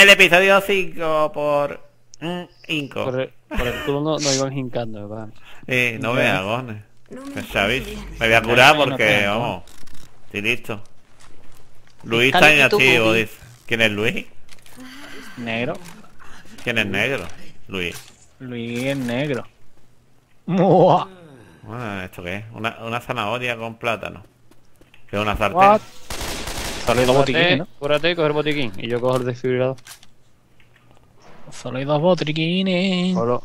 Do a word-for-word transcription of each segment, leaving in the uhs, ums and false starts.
el episodio cinco por... Mm, Inco. Por el, por el culo no, no iban hincando, ¿verdad? Eh, no Ya. veas, cojones. No me ¿Sabéis? encuentro bien. Me voy a curar No, no porque, pega, vamos. Estoy listo. Luis Cali- está tu inactivo, boobie. dice. ¿Quién es Luis? Negro. ¿Quién es negro? Luis. Luis es negro. Mua. Ah, ¿esto qué es? Una, una zanahoria con plátano. ¿Qué es una sartén? What? Solo hay dos botiquines, ¿no? Cúrate y coge el botiquín. Y yo cojo el desfibrilador. Solo hay dos botiquines. Solo.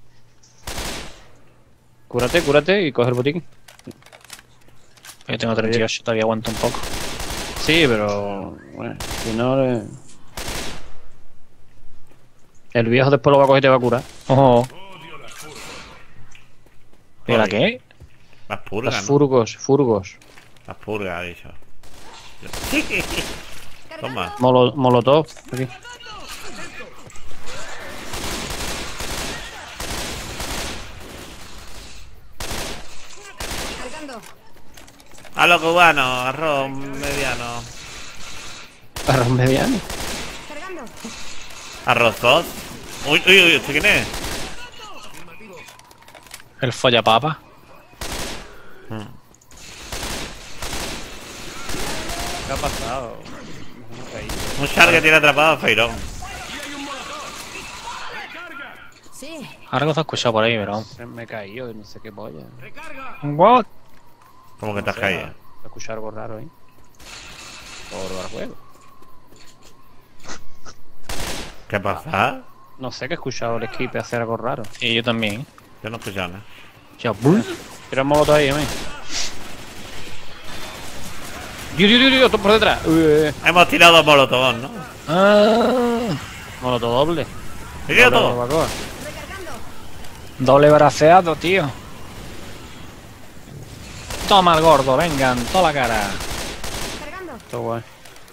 Cúrate, cúrate y coge el botiquín. Yo tengo treinta y ocho, todavía aguanto un poco. Sí, pero... Bueno, si no... Le... El viejo después lo va a coger y te va a curar. Ojo. ¿Y la Joder. qué? Las purgas, Las ¿no? furgos, furgos. Las purgas, ha dicho. Toma. Molo, molotov. Aquí. Cargando. A los cubanos, arroz mediano. Arroz mediano. Cargando. Arrozos. Uy, uy, uy, ¿este quién es? El follapapa. ¿Qué ha pasado? Un Shark que tiene atrapado a Feirón. Sí. Algo se ha escuchado por ahí, pero... Me he caído y no sé qué polla. What? ¿Cómo que te has caído? He escuchado algo raro ahí. Por el juego. ¿Qué pasa? No sé, que he escuchado el skip hacer algo raro. Y yo también. Yo no he escuchado nada. Ya, bull. Tira un molotov ahí, mí. Dios, Dios, Dios, Dios, por detrás. Uy, Hemos tirado dos molotovos, ¿no? Ah, molotov doble. ¿He tirado Doble todo? barbacoa. Recargando. doble braceado, tío. Toma el gordo, vengan, toda la cara. Cargando. Está guay.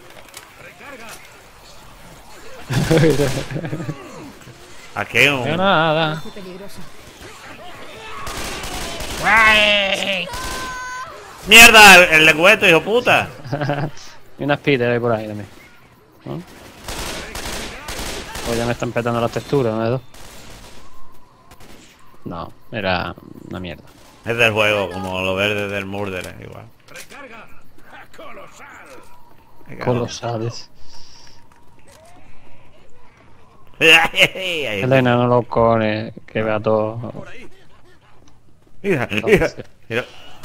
Aquí hay De un... nada. Qué peligroso. ¡Mierda! El, el lengüeto, hijo puta. Y unas pitas ahí por ahí también. ¿No? O ya me están petando las texturas, ¿no? Dos. No, era una mierda. Es del juego, como lo verde del Murder, igual. Venga, Colosales. Ahí está. Elena no lo cone, que vea todo. Mira, mira, mira.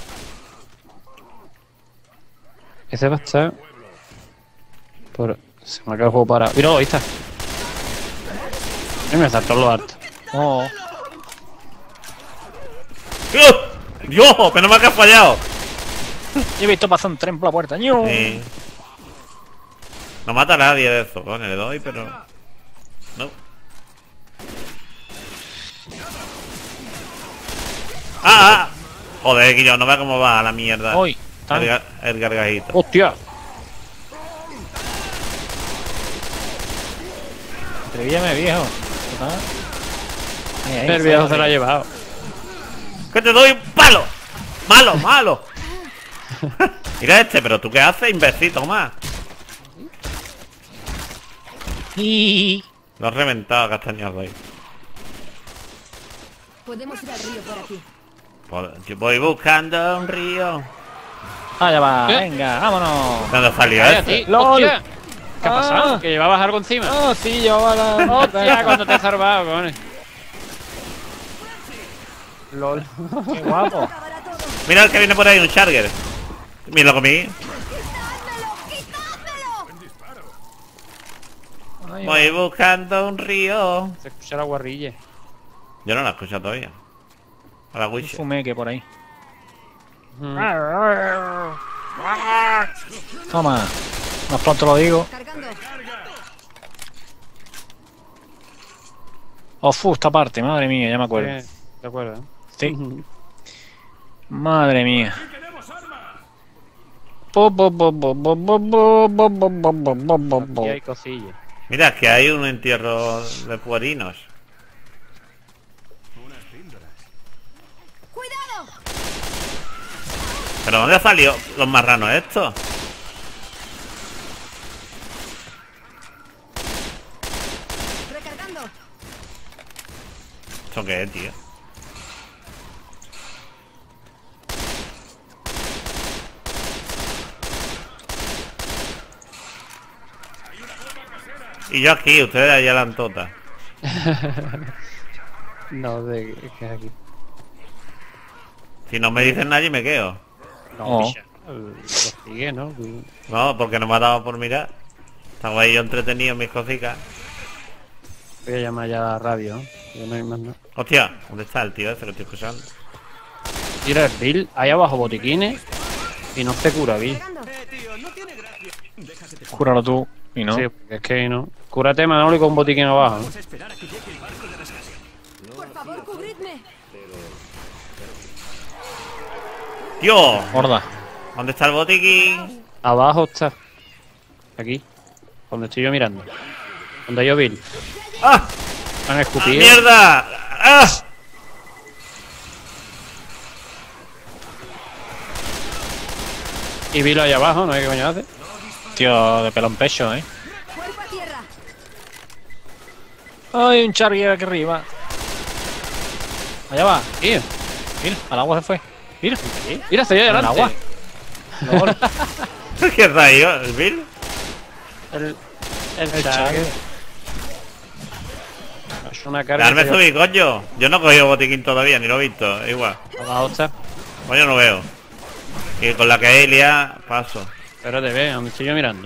Ese va a estar. Por... Se me acaba el juego para. Mira, ahí está. Y me saltó lo alto. Oh, ¡Dios! ¡Dios! ¡Menos mal que has fallado! yo he visto pasar un tren por la puerta. ¡Ñu! Sí. No mata a nadie de eso, coño, le doy, pero... No. ¡Ah, ah! Joder, Guillo, no vea cómo va a la mierda. Uy, tan- El, ga- el gargajito. ¡Hostia! Atrevíame, viejo. Ah. Ahí, ahí, El viejo se ahí. lo ha llevado. ¡Que te doy un palo! ¡Malo, malo! Mira este, pero ¿tú qué haces, imbécil? Toma. Y... Lo has reventado, castañazo ahí. Podemos ir al río por aquí. Pues, yo voy buscando un río. Ah, ya va, ¿Eh? venga, vámonos. ¿Dónde salió Cállate, este? ¡Lol! ¡Hostia! ¿Qué ha Ah. pasado? Que llevabas algo encima. Oh, sí, yo va la... ¡Hostia! Cuando te he salvado, cojones. LOL. Qué guapo. Acabará todo. Mira el que viene por ahí, un Charger. Mira, lo comí. ¡Quitádmelo! ¡Quitádmelo! Ay, Voy buscando un río. Se escucha la guarrilla. Yo no la he escuchado todavía. A la un Wish. fumeque por ahí. Mm. Toma. Más pronto lo digo. Cargando. Oh, fu, esta parte, madre mía, ya me acuerdo. Sí, ¿te acuerdas? Sí. Madre mía. Po, po, po, po, po, po, po, po, po, po, po, po, po. Aquí hay cosillas. Mira, que hay un entierro de puerinos. ¡Cuidado! ¿Pero dónde han salido los marranos estos? Recargando. ¿Eso qué es, tío? Y yo aquí, ustedes allá la antota. No, de que es aquí. Si no me dicen nadie me quedo. No, Oh. picha. Lo sigue, ¿no? No, porque no me ha dado por mirar. Estaba ahí yo entretenido en mis cositas. Voy a llamar ya a la radio, ¿no? Ya no hay más nada. Hostia, ¿dónde está el tío ese que estoy escuchando? Mira el Bill, ahí abajo botiquines y no se cura, Bill. Cargando. Cúralo tú. Y no. Sí, porque es que no. Cúrate, Manoli, con un botiquín abajo, ¿no? Por favor, cubridme. ¡Tío! Gorda. ¿Dónde está el botiquín? Abajo está. Aquí. Donde estoy yo mirando. Donde hay yo, Bill. ¡Ah! Han ¡Ah, escupido. ¡Mierda! ¡Ah! Y Bill ahí abajo, ¿no? ¿Qué coño hace? Tío, de pelo en pecho, eh. Cuerpo a tierra. Ay, un chargui aquí arriba. Allá va. Tío. Mira, al agua se fue. Mira. Mira, estoy ahí En el adelante. agua. ¿Qué está ahí? ¿El Bill? El, el, El chargui. Es una carga. Darme que yo- subir, coño. Yo no he cogido botiquín todavía, ni lo he visto. Igual. Abajo está. Pues yo no veo. Y con la que hay liada, paso. Espérate, ve, donde estoy yo mirando.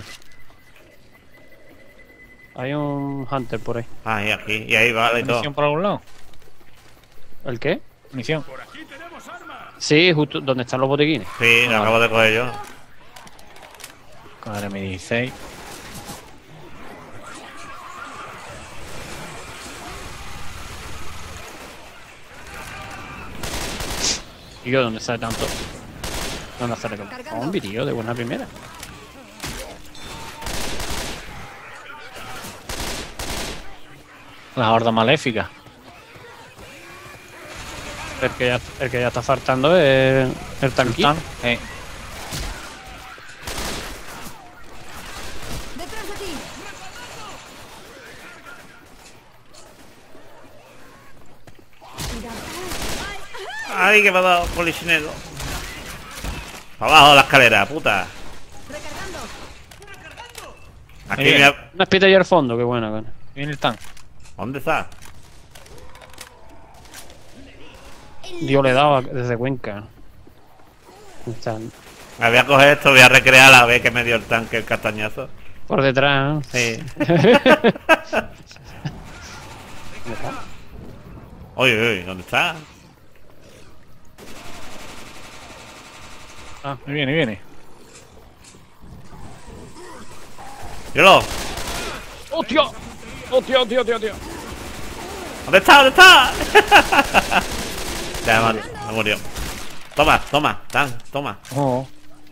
Hay un Hunter por ahí. Ah, y aquí. Y ahí vale y todo. ¿Munición por algún lado? ¿El qué? Munición. Sí, justo donde están los botiquines. Sí, la acabo de coger yo. Con el M dieciséis. ¿Y yo dónde sale tanto? ¿Dónde sale como Cargando. un tío de buena primera? La horda maléfica. El que ya, el que ya está faltando es el tanquito. Tan- Eh. Detrás de ti. ¡Ay, que me ha dado policinero! Abajo de la escalera, puta. Recargando. Aquí Muy me bien. ha... Una espita ahí al fondo, qué buena, coño. Viene el tan. ¿Dónde está? Yo le he dado desde Cuenca. Están Me voy a coger esto, voy a recrear la vez que me dio el tanque el castañazo. por detrás. Sí. ¿Dónde está? Uy, uy, ¿dónde está? Ah, Ahí viene, viene. ¡Míralo! ¡Hostia! ¡Hostia, hostia, hostia, hostia! ¿Dónde está? ¿Dónde está? Ya, me, me murió. Toma, toma, tan, toma. Oh.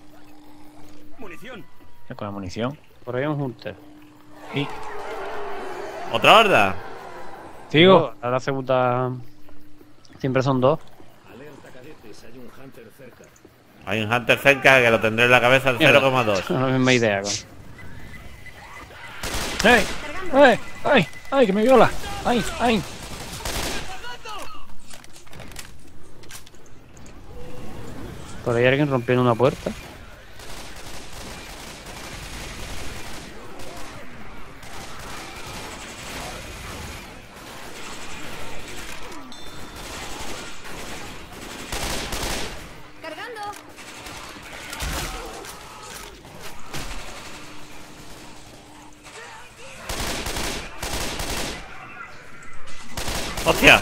Ya con la munición. Por ahí hay un Hunter. Y. ¿Otra horda? Sigo. A la segunda. Siempre son dos. Hay un Hunter cerca que lo tendré en la cabeza al cero coma dos. La misma idea, con. ¡Ey! ¡Ey! ¡Ay! ¡Ay! ¡Que me viola! ¡Ay! ¡Ay! Por ahí hay alguien rompiendo una puerta. Cargando. ¡Hostia!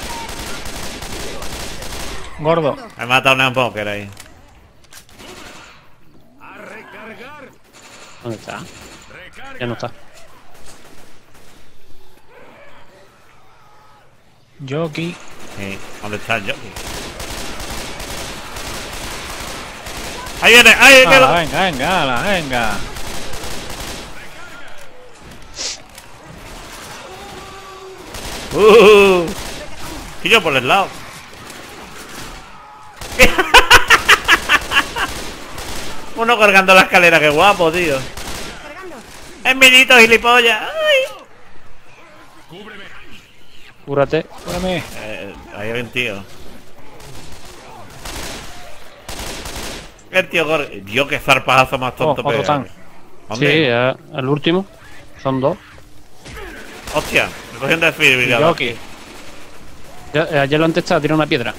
Gordo. Me he matado un póker ahí. ¿Dónde está? Ya no está. Jockey. Sí. ¿Dónde está el jockey? ¡Ahí viene! ¡Ahí viene! Ala, venga, venga, ala, venga. ¡Uh! Y yo por el lado. Uno colgando la escalera, qué guapo, tío. Cargando. Es minito, gilipollas. ¡Ay! Cúrate. Cúrame. Eh, ahí hay un tío. El tío Gorg... Dios, qué zarpajazo más tonto Oh, otro pega. tank. ¿Dónde? Sí, eh, el último. Son dos. Hostia, me cogí un desfibrilador. Yoki. Ya, eh, ayer lo antes estaba tirando una piedra.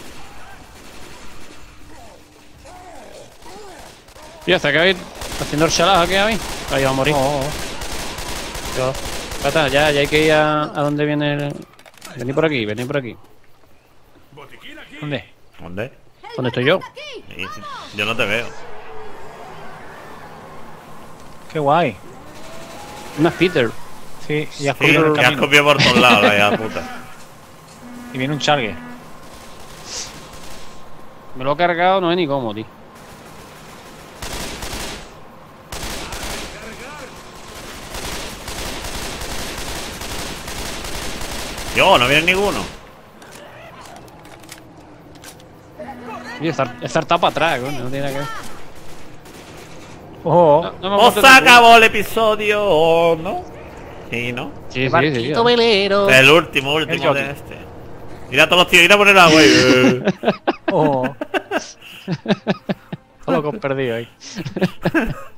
Tío, hasta que habéis haciendo el chalazo que habéis. Ahí va a morir. Oh, oh. Yo. Tata, ya, ya hay que ir a, a donde viene el... Vení por aquí, vení por aquí. ¿Dónde? ¿Dónde? ¿Dónde estoy yo? Sí, yo no te veo. Qué guay. Una Peter. Sí, y has Sí, comido en el que has camino. copiado por todos lados, la hija de puta. Y viene un chargue. Me lo he cargado, no es ni cómo, tío. Yo, no viene ninguno. Tío, estar, estar para atrás, coño, no tiene nada que ver. Oh, No, no me ¡Os aguanto acabó el episodio! ¿O no? Sí, ¿no? Sí, sí, sí. tío. velero. El último, último El de jockey. este. Mira a todos los tíos, ir a poner agua ahí. Oh. Todo lo que he perdido ahí.